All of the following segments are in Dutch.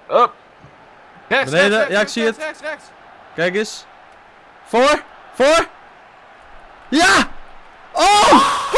Up. Rechts, Beneden, rechts, ja, ik zie het. rechts. Kijk eens. Voor. Ja! Oh!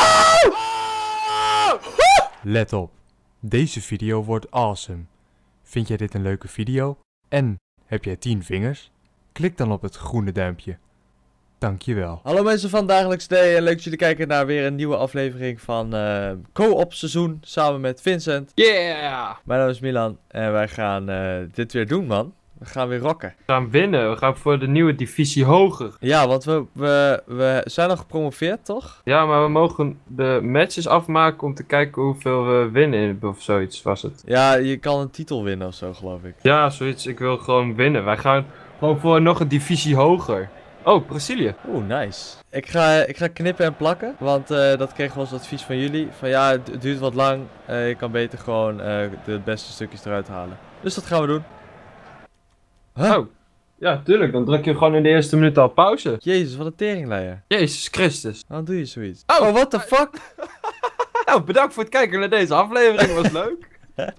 Let op, deze video wordt awesome. Vind jij dit een leuke video? En heb jij 10 vingers? Klik dan op het groene duimpje. Dankjewel. Hallo mensen van Dagelijks Day en leuk dat jullie kijken naar weer een nieuwe aflevering van Co-op seizoen samen met Vincent. Yeah! Mijn naam is Milan en wij gaan dit weer doen, man. We gaan weer rocken. We gaan winnen. We gaan voor de nieuwe divisie hoger. Ja, want we zijn al gepromoveerd, toch? Ja, maar we mogen de matches afmaken om te kijken hoeveel we winnen of zoiets was het. Ja, je kan een titel winnen of zo, geloof ik. Ja, zoiets. Ik wil gewoon winnen. Wij gaan gewoon voor nog een divisie hoger. Oh, Brazilië. Oeh, nice. Ik ga knippen en plakken, want dat kregen we als advies van jullie. Van ja, het duurt wat lang, je kan beter gewoon de beste stukjes eruit halen. Dus dat gaan we doen. Huh? Oh. Ja, tuurlijk. Dan druk je gewoon in de eerste minuut al pauze. Jezus, wat een teringleier. Jezus Christus. Waarom doe je zoiets? Oh. Oh, what the fuck? Nou, bedankt voor het kijken naar deze aflevering. Was leuk.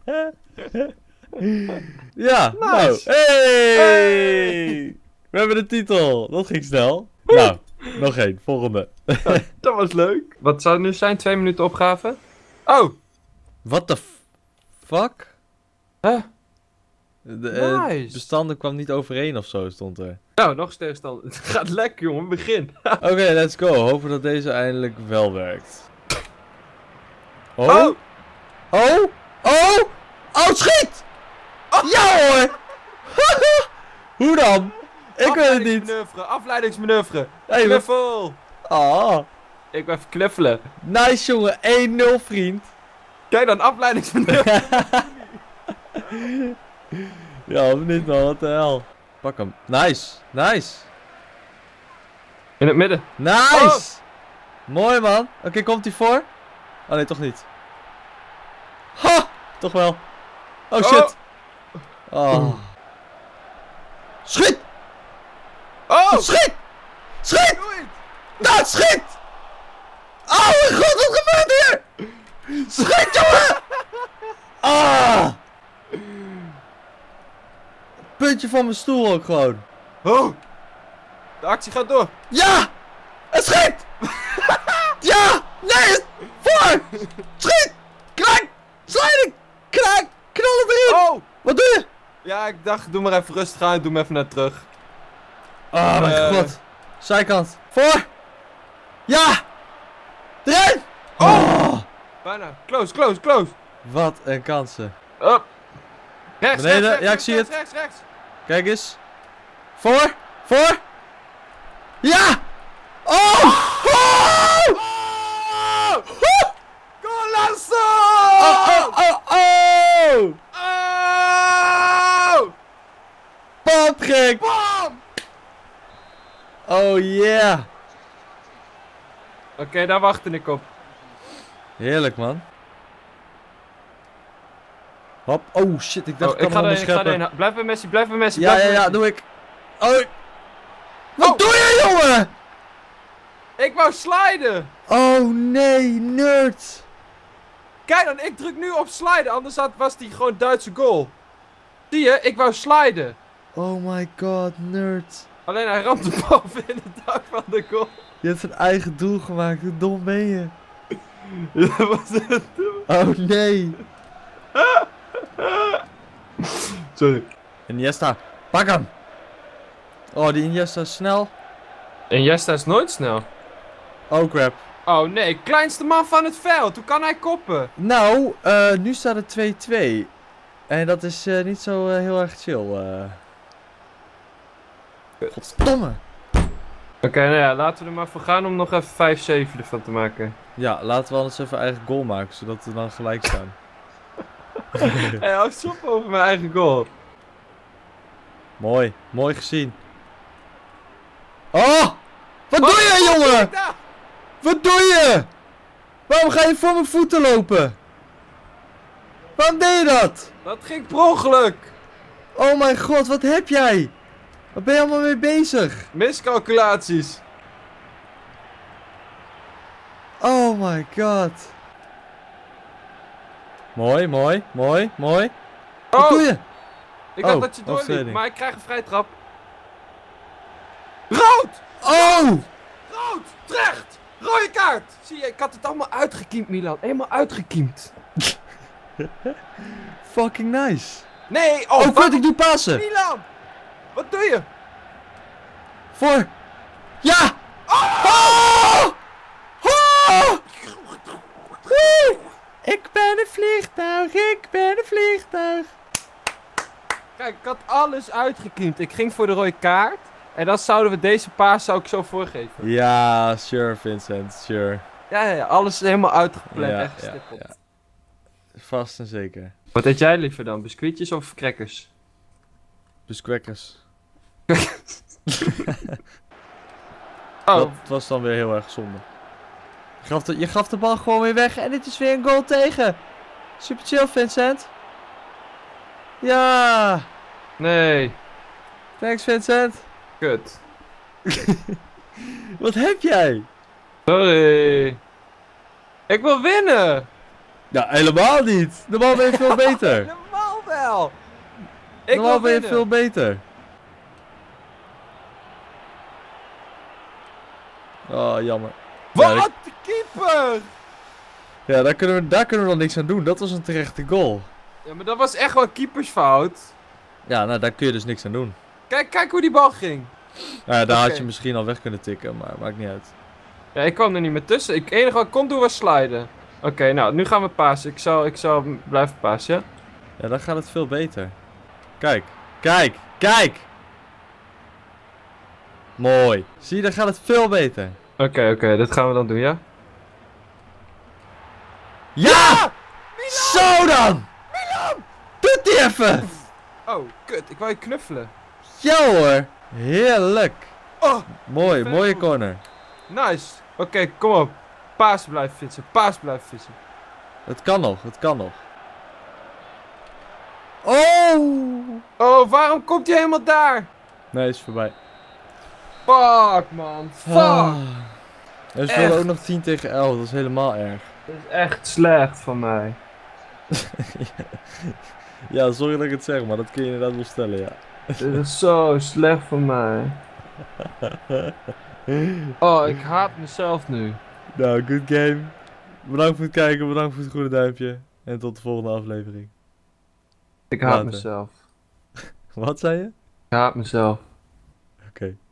Ja, Nice. nou. Hey! We hebben de titel. Dat ging snel. Nou, nog één. Volgende. Dat was leuk. Wat zou het nu zijn? 2 minuten opgave? Oh! What the fuck? Huh? De Nice. bestanden kwam niet overeen of zo, stond er. Nou, nog stilstand. Het gaat lekker, jongen. Begin. Oké, let's go. Hopen dat deze eindelijk wel werkt. Oh? Oh! Oh? Oh? Oh, schiet! Ja hoor! Hoe dan? Ik weet het niet. Afleidingsmanoeuvre. Hey, Knuffel. Ah, Ik wil even knuffelen. nice jongen. 1-0 vriend. Kijk dan, afleidingsmanoeuvre. Ja, of niet man, wat de hel. Pak hem. Nice. Nice. In het midden. Nice! Mooi man. Oké, komt hij voor? Oh nee, toch niet. Ha! Toch wel. Oh shit. Oh. Schiet! Oh! Schiet! Schiet! Doe het! Nou, schiet! Oh mijn god, wat gebeurt hier? Schiet jongen! Ah! Puntje van mijn stoel ook gewoon. Oh! De actie gaat door. Ja! Het schiet! Ja! Nee! Voor! Schiet! Krak! Sliding! Krak! Knallen erin! Oh! Wat doe je? Ja, ik dacht, doe maar even rustig aan. Doe me even naar terug. Oh mijn god. Zijkant. Voor! Ja! Erin! Oh! Bijna. Close. Wat een kansen. Up. Rechts, Beneden, rechts, ja, ik zie het. rechts. Kijk eens. Voor! Ja! Oh! Oh! Golazo! Oh! Oh! Popgek! Bam! Oh yeah! Oké, daar wachtte ik op. Heerlijk man. Hop. Oh shit, ik dacht Oh, ik ga hem erheen. Blijf bij Messi, Ja, doe ik. Oh. Wat doe je jongen? Ik wou sliden! Oh nee, nerd. Kijk dan, ik druk nu op sliden, anders was die gewoon Duitse goal. Zie je, ik wou sliden. Oh my god, nerd. Alleen hij ramt de bal in het dak van de goal. Je hebt een eigen doel gemaakt, hoe dom ben je? Dat was het. Oh nee. Sorry. Iniesta, pak hem. Oh, die Iniesta is snel. Iniesta is nooit snel. Oh crap. Oh nee, kleinste man van het veld. Hoe kan hij koppen? Nou, nu staat het 2-2. En dat is niet zo heel erg chill. Godverdomme. Oké, nou ja, laten we er maar voor gaan om nog even 5-7 ervan te maken. Ja, laten we anders even eigen goal maken, zodat we dan gelijk staan. Hé, hou stop over mijn eigen goal. Mooi, mooi gezien. Oh! Wat doe je, jongen? Wat doe je? Waarom ga je voor mijn voeten lopen? Waarom deed je dat? Dat ging per ongeluk. Oh mijn god, wat heb jij? Waar ben je allemaal mee bezig? Miscalculaties. Oh my god. Mooi. Wat Oh. doe je? Ik dacht Oh, dat je doorliep, overtreding. maar ik krijg een vrije trap. Rood! Oh! Rood! Terecht! Rode kaart! Zie je, ik had het allemaal uitgekiemd, Milan. Helemaal uitgekiemd. Fucking nice. Nee, Oh, wat? kut, ik doe passen. Milan! Wat doe je? Voor. Ja! Oh! Oh! Woe! Ik ben een vliegtuig, ik ben een vliegtuig. Kijk, ik had alles uitgekiemd. Ik ging voor de rode kaart. En dan zouden we deze paas zou ik zo voorgeven. Ja, sure Vincent, sure. Ja, alles is helemaal uitgepland Ja, en gestippeld. ja. Vast en zeker. Wat eet jij liever dan? Biscuitjes of crackers? Dus crackers. Oh, Dat was dan weer heel erg zonde. Je gaf de bal gewoon weer weg en dit is weer een goal tegen. Super chill Vincent. Ja. nee. Thanks Vincent. Kut. Wat heb jij? Sorry. Ik wil winnen. Ja, helemaal niet. Normaal ben je veel beter. Normaal wel. Ik Normaal wil ben je winnen. veel beter. Oh, jammer. Ja, Wat? De keeper! ja, daar kunnen we dan niks aan doen. Dat was een terechte goal. Ja, maar dat was echt wel een keepersfout. Ja, nou daar kun je dus niks aan doen. Kijk hoe die bal ging. Nou ja, daar had Oké. je misschien al weg kunnen tikken, maar maakt niet uit. Ja, ik kwam er niet meer tussen. Het enige wat ik kon doen was sliden. Oké, nou, nu gaan we pasen. Ik zal blijven pasen, ja? Ja, dan gaat het veel beter. Kijk, kijk, kijk! Mooi. Zie je, dan gaat het veel beter. Oké, dat gaan we dan doen, ja? Ja! Zo dan! Doet die even! Oh, kut. Ik wou je knuffelen. Ja hoor! Heerlijk! Oh, Mooi, Vet mooie goed. corner. nice. Oké, kom op. Paas blijven fietsen. Paas blijven fietsen. Het kan nog, het kan nog. Oh! Oh, waarom komt hij helemaal daar? Nee, is voorbij. Fuck, man. Fuck. En we spelen Echt. ook nog 10 tegen 11, dat is helemaal erg. Dat is echt slecht van mij. Ja, sorry dat ik het zeg, maar dat kun je inderdaad wel stellen, ja. Dit is zo slecht van mij. Oh, ik haat mezelf nu. Nou, good game. Bedankt voor het kijken, bedankt voor het goede duimpje. En tot de volgende aflevering. Ik haat Later. mezelf. Wat zei je? Ik haat mezelf. Oké.